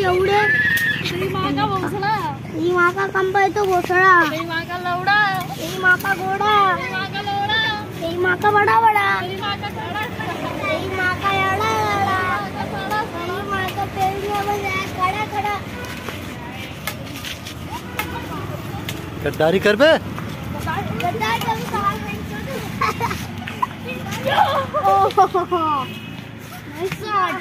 एवढे तेरी माँ का भोसड़ा, ही माँ का कंबल तो भोसड़ा, तेरी माँ का लौड़ा, ही माँ का घोड़ा, तेरी माँ का लौड़ा, ही माँ का बड़ा बड़ा, तेरी माँ का खड़ा, ही माँ का एड़ा एड़ा, ही माँ का पेड़ में बजाया खड़ा खड़ा। गद्दारी कर बे। गद्दार जब सवाल नाइस शॉट।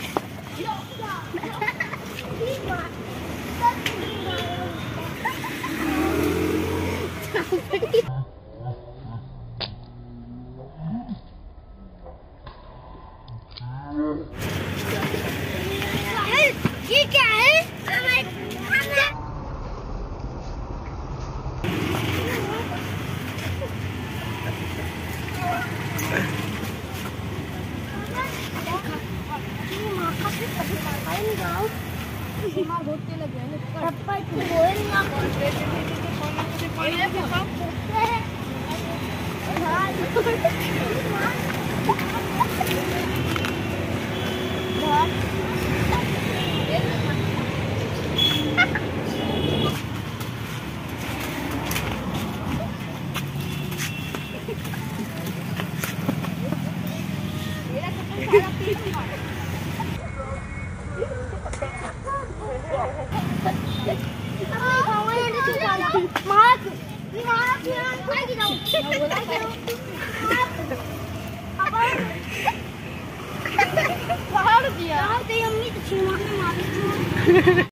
ये क्या है?